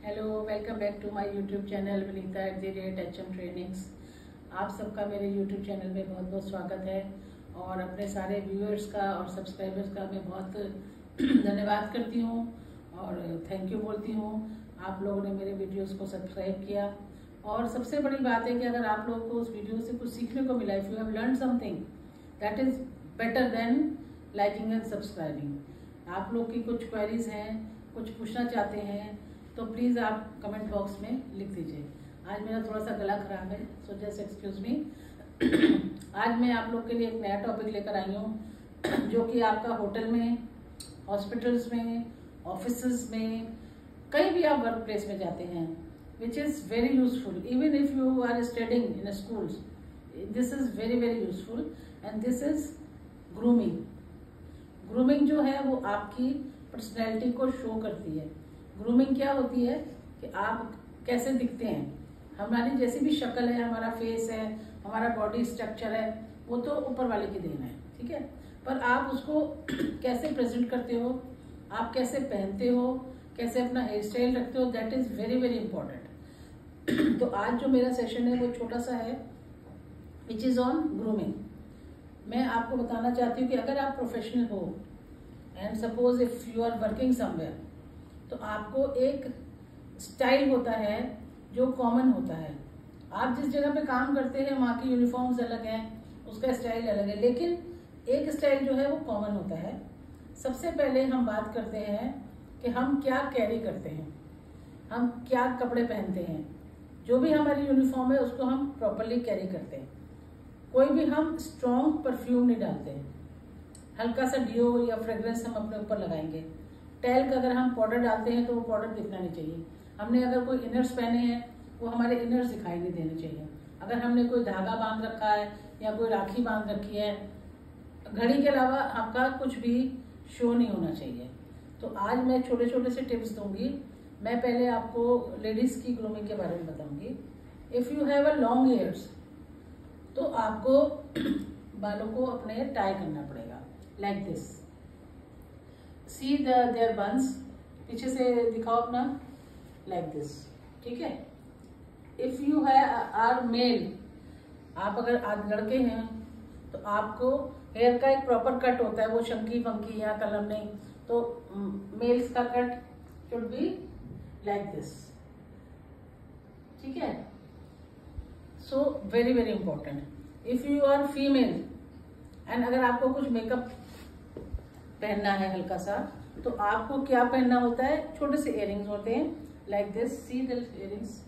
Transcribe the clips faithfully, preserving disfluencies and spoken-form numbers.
Hello, welcome back to my YouTube channel Vinita at the rate H M trainings. आप सबका मेरे YouTube channel में बहुत बहुत स्वागत है और अपने सारे व्यूअर्स का और सब्सक्राइबर्स का मैं बहुत धन्यवाद करती हूँ और थैंक यू बोलती हूँ। आप लोगों ने मेरे वीडियोस को सब्सक्राइब किया और सबसे बड़ी बात है कि अगर आप लोगों को उस वीडियो से कुछ सीखने को मिला, if you have learn something that is better than liking and subscribing. आप लोग की कुछ क्वेरीज हैं, कुछ पूछना चाहते हैं तो प्लीज़ आप कमेंट बॉक्स में लिख दीजिए। आज मेरा थोड़ा सा गला खराब है, सो जस्ट एक्सक्यूज मी। आज मैं आप लोग के लिए एक नया टॉपिक लेकर आई हूँ जो कि आपका होटल में, हॉस्पिटल्स में, ऑफिसेज में, कहीं भी आप वर्क प्लेस में जाते हैं, which is very useful even if you are studying in schools. This is very very useful and this is grooming. Grooming जो है वो आपकी पर्सनैलिटी को शो करती है। ग्रूमिंग क्या होती है कि आप कैसे दिखते हैं, हमारी जैसी भी शक्ल है, हमारा फेस है, हमारा बॉडी स्ट्रक्चर है, वो तो ऊपर वाले की देन है, ठीक है। पर आप उसको कैसे प्रेजेंट करते हो, आप कैसे पहनते हो, कैसे अपना हेयर स्टाइल रखते हो, that is very very important. तो आज जो मेरा सेशन है वो छोटा सा है, विच इज़ ऑन ग्रूमिंग। मैं आपको बताना चाहती हूँ कि अगर आप प्रोफेशनल हो and suppose if you are working somewhere, तो आपको एक स्टाइल होता है जो कॉमन होता है। आप जिस जगह पे काम करते हैं वहाँ की यूनिफॉर्म्स अलग हैं, उसका स्टाइल अलग है, लेकिन एक स्टाइल जो है वो कॉमन होता है। सबसे पहले हम बात करते हैं कि हम क्या कैरी करते हैं, हम क्या कपड़े पहनते हैं। जो भी हमारी यूनिफॉर्म है उसको हम प्रॉपरली कैरी करते हैं। कोई भी हम स्ट्रॉन्ग परफ्यूम नहीं डालते हैं, हल्का सा डियो या फ्रेग्रेंस हम अपने ऊपर लगाएंगे। टैल्क अगर हम पाउडर डालते हैं तो वो पाउडर दिखना नहीं चाहिए। हमने अगर कोई इनर्स पहने हैं वो हमारे इनर्स दिखाई नहीं देने चाहिए। अगर हमने कोई धागा बांध रखा है या कोई राखी बांध रखी है, घड़ी के अलावा आपका कुछ भी शो नहीं होना चाहिए। तो आज मैं छोटे छोटे से टिप्स दूंगी। मैं पहले आपको लेडीज़ की ग्रूमिंग के बारे में बताऊंगी। If you have a long hairs तो आपको बालों को अपने टाई करना पड़ेगा, like this. See the their buns, पीछे से दिखाओ अपना, लाइक दिस, ठीक है। इफ यू है आर मेल, आप अगर आज लड़के हैं तो आपको हेयर का एक प्रॉपर कट होता है, वो शंकी फंकी या कलम नहीं। तो मेल्स का cut should be like this, ठीक है। So very very important. If you are female and अगर आपको कुछ मेकअप पहनना है हल्का सा, तो आपको क्या पहनना होता है, छोटे से इयररिंग्स होते हैं, like this. See the earrings.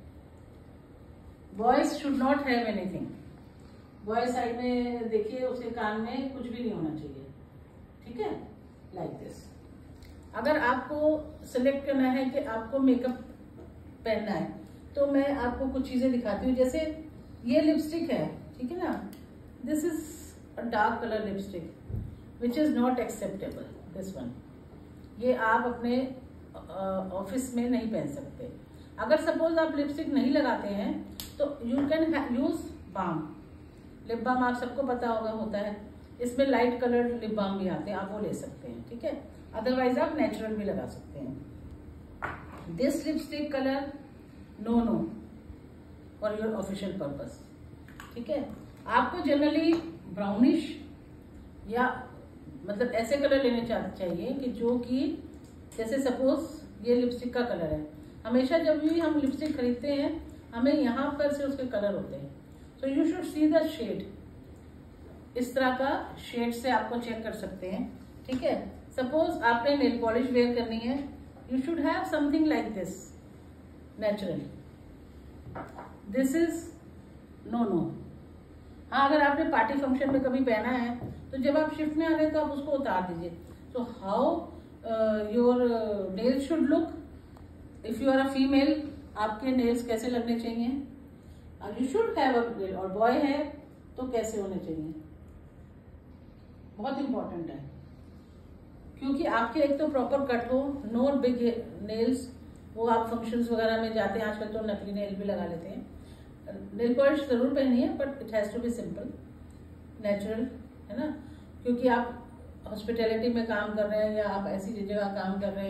Boys should not have anything. Boy side में देखिए, उसके कान में कुछ भी नहीं होना चाहिए, ठीक है, लाइक दिस। अगर आपको सिलेक्ट करना है कि आपको मेकअप पहनना है तो मैं आपको कुछ चीजें दिखाती हूँ। जैसे ये लिपस्टिक है, ठीक है ना, this is a dark colour lipstick which is not acceptable, this one. ये आप अपने ऑफिस में नहीं पहन सकते। अगर सपोज आप लिपस्टिक नहीं लगाते हैं तो you can use balm. Lip balm आप सबको पता होगा होता है, इसमें लाइट कलर लिप बाम भी आते हैं, आप वो ले सकते हैं, ठीक है। अदरवाइज आप नेचुरल भी लगा सकते हैं। This lipstick colour no no for your official purpose, ठीक है। आपको जनरली ब्राउनिश या मतलब ऐसे कलर लेने चाहिए कि जो कि जैसे सपोज ये लिपस्टिक का कलर है। हमेशा जब भी हम लिपस्टिक खरीदते हैं हमें यहाँ पर से उसके कलर होते हैं, तो you should see the shade. इस तरह का शेड से आपको चेक कर सकते हैं, ठीक है। सपोज आपने नेल पॉलिश वेयर करनी है, you should have something like this, natural. This is no no. हाँ, अगर आपने पार्टी फंक्शन में कभी पहना है तो जब आप शिफ्ट में आ गए तो आप उसको उतार दीजिए। तो how your nails should look, if you are a female, आपके नेल्स कैसे लगने चाहिए, यू शुड हैव अ, और बॉय है तो कैसे होने चाहिए, बहुत इंपॉर्टेंट है। क्योंकि आपके एक तो प्रॉपर कट हो, नो बिग नेल्स। वो आप फंक्शंस वगैरह में जाते हैं, आजकल तो नकली नेल भी लगा लेते हैं। नेल पॉलिश जरूर पहनिए but it has to be simple, natural, है ना। क्योंकि आप हॉस्पिटैलिटी में काम कर रहे हैं या आप ऐसी जगह काम कर रहे हैं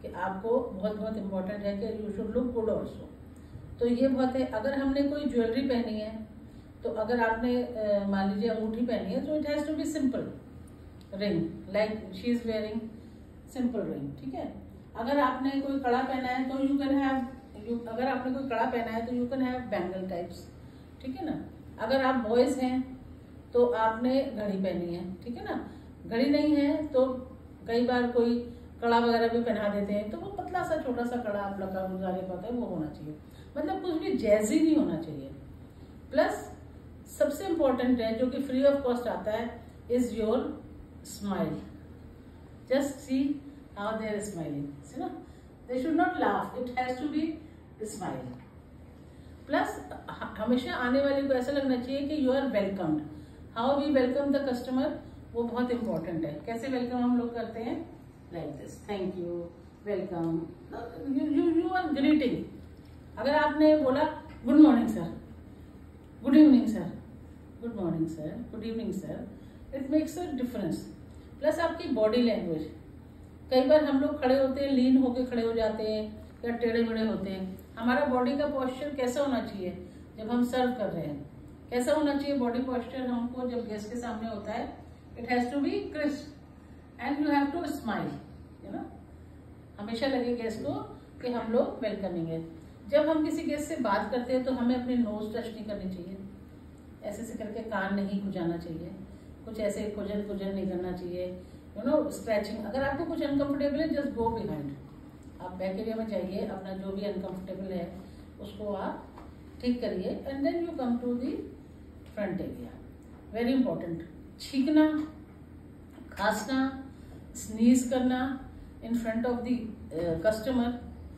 कि आपको बहुत बहुत इम्पोर्टेंट है कि you should look good also. तो ये बहुत है। अगर हमने कोई ज्वेलरी पहनी है, तो अगर आपने मान लीजिए अंगूठी पहनी है, तो it has to be simple ring, like she is wearing simple ring, ठीक है। अगर आपने कोई कड़ा पहना है तो यू कैन हैव यू अगर आपने कोई कड़ा पहना है तो you can have bangle types, ठीक है ना। अगर आप बॉयज़ हैं तो आपने घड़ी पहनी है, ठीक है ना। घड़ी नहीं है तो कई बार कोई कड़ा वगैरह भी पहना देते हैं, तो वो पतला सा छोटा सा कड़ा आप लगा गुजारे पाते हैं, वो होना चाहिए। मतलब कुछ भी जैजी नहीं होना चाहिए। प्लस सबसे इम्पोर्टेंट है जो कि फ्री ऑफ कॉस्ट आता है, is your smile. Just see how they are smiling, see ना, they should not laugh, it has to be smile. Plus हमेशा आने वाले को ऐसा लगना चाहिए कि you are welcomed. How we welcome the customer, वो बहुत इंपॉर्टेंट है। कैसे वेलकम हम लोग करते हैं, like this, thank you, welcome, you you are greeting. अगर आपने बोला good morning sir, good evening sir, good morning sir, good evening sir, it makes a difference. Plus आपकी बॉडी लैंग्वेज, कई बार हम लोग खड़े होते हैं, लीन होके खड़े हो जाते हैं या टेढ़े मेढ़े होते हैं। हमारा बॉडी का पोस्चर कैसा होना चाहिए जब हम सर्व कर रहे हैं, कैसा होना चाहिए बॉडी पोस्चर हमको जब गेस्ट के सामने होता है, it has to be crisp and you have to smile, you know. हमेशा लगे गेस्ट को कि हम लोग वेलकमिंग है। जब हम किसी गेस्ट से बात करते हैं तो हमें अपनी नोज टच नहीं करनी चाहिए, ऐसे से करके कान नहीं खुजाना चाहिए, कुछ ऐसे खुजन खुजन नहीं करना चाहिए, यू नो, स्क्रैचिंग। अगर आपको कुछ अनकंफर्टेबल है, जस्ट गो बिहाइंड, आप बैक एरिया में जाइए, अपना जो भी अनकंफर्टेबल है उसको आप ठीक करिए and then you come to the front area. Very important, छींकना, खांसना, स्नीज करना in front of the customer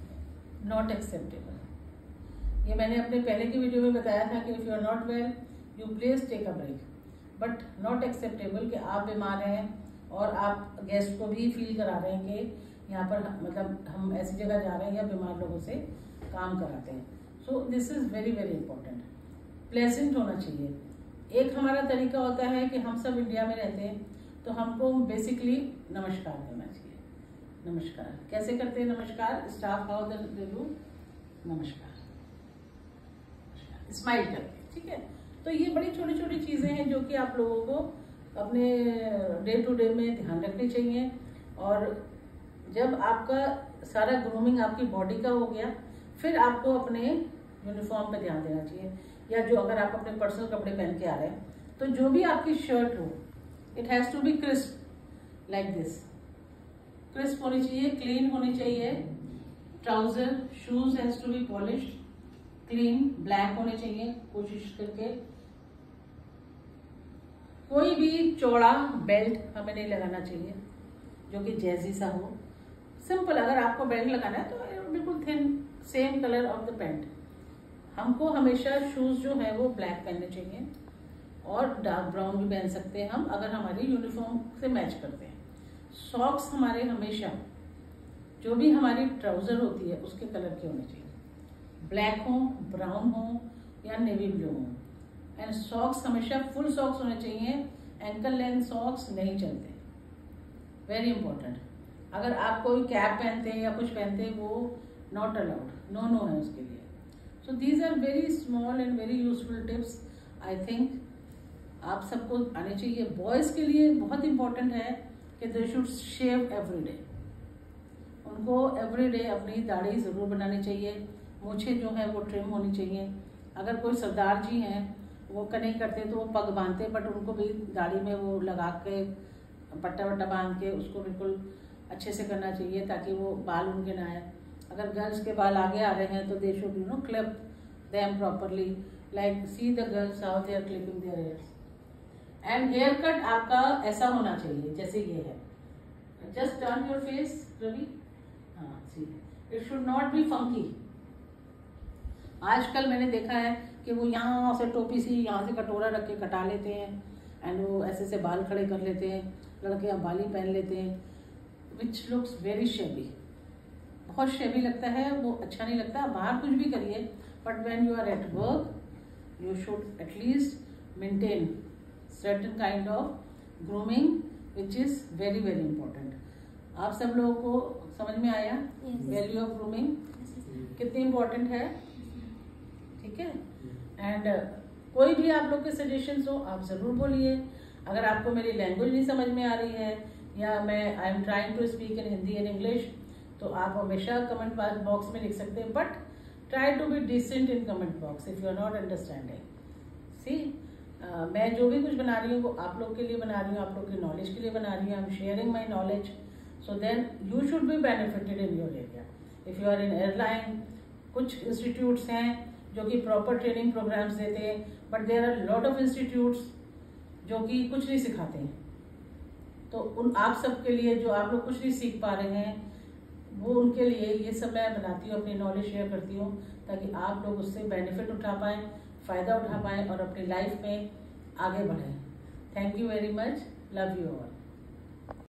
not acceptable. ये मैंने अपने पहले की वीडियो में बताया था कि if you are not well you please take a break, but not acceptable कि आप बीमार हैं और आप गेस्ट को भी फील करा रहे हैं कि यहाँ पर मतलब हम ऐसी जगह जा रहे हैं या बीमार लोगों से काम कराते हैं। So this is very very important. Pleasant होना चाहिए। एक हमारा तरीका होता है कि हम सब इंडिया में रहते हैं तो हमको बेसिकली नमस्कार करना चाहिए। नमस्कार कैसे करते हैं, नमस्कार स्टाफ हाउ दे डू, नमस्कार स्माइल करके, ठीक है। तो ये बड़ी छोटी छोटी चीज़ें हैं जो कि आप लोगों को अपने डे टू डे में ध्यान रखनी चाहिए। और जब आपका सारा ग्रूमिंग आपकी बॉडी का हो गया, फिर आपको अपने यूनिफॉर्म पे ध्यान देना चाहिए, या जो अगर आप अपने पर्सनल कपड़े पहन के आ रहे हैं तो जो भी आपकी शर्ट हो, it has to be crisp like this, crisp होनी चाहिए, क्लीन होनी चाहिए। Trouser shoes has to be polished, clean, black होने चाहिए कोशिश करके। कोई भी चौड़ा बेल्ट हमें नहीं लगाना चाहिए जो कि जैजी सा हो, सिंपल। अगर आपको बेल्ट लगाना है तो बिल्कुल thin, same colour of the pant. हमको हमेशा शूज जो है वो ब्लैक पहनने चाहिए और डार्क ब्राउन भी पहन सकते हैं हम अगर हमारी यूनिफॉर्म से मैच करते हैं। सॉक्स हमारे हमेशा जो भी हमारी ट्राउजर होती है उसके कलर के होने चाहिए, ब्लैक हो, ब्राउन हो या नेवी ब्लू हो। एंड सॉक्स हमेशा फुल सॉक्स होने चाहिए, एंकल लेंथ सॉक्स नहीं चलते, वेरी इंपॉर्टेंट। अगर आप कोई कैप पहनते हैं या कुछ पहनते हैं वो नॉट अलाउड, नो नो है उसके लिए। So these are very small and very useful tips, I think आप सबको आने चाहिए। बॉयज़ के लिए बहुत इंपॉर्टेंट है कि they should shave every day, उनको एवरी डे अपनी दाढ़ी ज़रूर बनानी चाहिए, मूछें जो है वो ट्रिम होनी चाहिए। अगर कोई सरदार जी हैं वो नहीं करते तो वो पग बांधते, बट उनको भी दाढ़ी में वो लगा के पट्टा वट्टा बांध के उसको बिल्कुल अच्छे से करना चाहिए ताकि वो बाल उनके ना आए। अगर गर्ल्स के बाल आगे आ रहे हैं तो they should you know clip them properly, like see the girls how they are clipping their hairs. And hair cut आपका ऐसा होना चाहिए जैसे ये है, जस्ट टर्न योर फेस रवि, हाँ see, it should not be funky. आजकल मैंने देखा है कि वो यहाँ से टोपी सी यहाँ से कटोरा रख के कटा लेते हैं एंड वो ऐसे से बाल खड़े कर लेते हैं, लड़के बाली पहन लेते हैं, विच लुक्स वेरी शेबी, बहुत शेबी लगता है, वो अच्छा नहीं लगता। बाहर कुछ भी करिए but when you are at work you should at least maintain certain kind of grooming which is very very important. आप सब लोगों को समझ में आया? वैल्यू ऑफ ग्रूमिंग कितनी इम्पोर्टेंट है, ठीक है। एंड uh, कोई भी आप लोग के सजेशंस हो आप ज़रूर बोलिए। अगर आपको मेरी लैंग्वेज नहीं समझ में आ रही है या मैं I am trying to speak in Hindi and English, तो आप हमेशा कमेंट बॉक्स में लिख सकते हैं, but try to be decent in comment box if you are not understanding. See मैं जो भी कुछ बना रही हूँ वो आप लोग के लिए बना रही हूँ, आप लोग की नॉलेज के लिए बना रही हूँ। I am sharing my knowledge, so then you should be benefited in your area. If you are in airline, कुछ इंस्टीट्यूट्स हैं जो कि प्रॉपर ट्रेनिंग प्रोग्राम्स देते हैं, but there are lot of institutes जो कि कुछ नहीं सिखाते हैं। तो उन आप सबके लिए जो आप लोग कुछ नहीं सीख पा रहे हैं, वो उनके लिए ये सब मैं बनाती हूँ, अपनी नॉलेज शेयर करती हूँ, ताकि आप लोग उससे बेनिफिट उठा पाएँ, फ़ायदा उठा पाएँ और अपनी लाइफ में आगे बढ़ें। Thank you very much, love you all.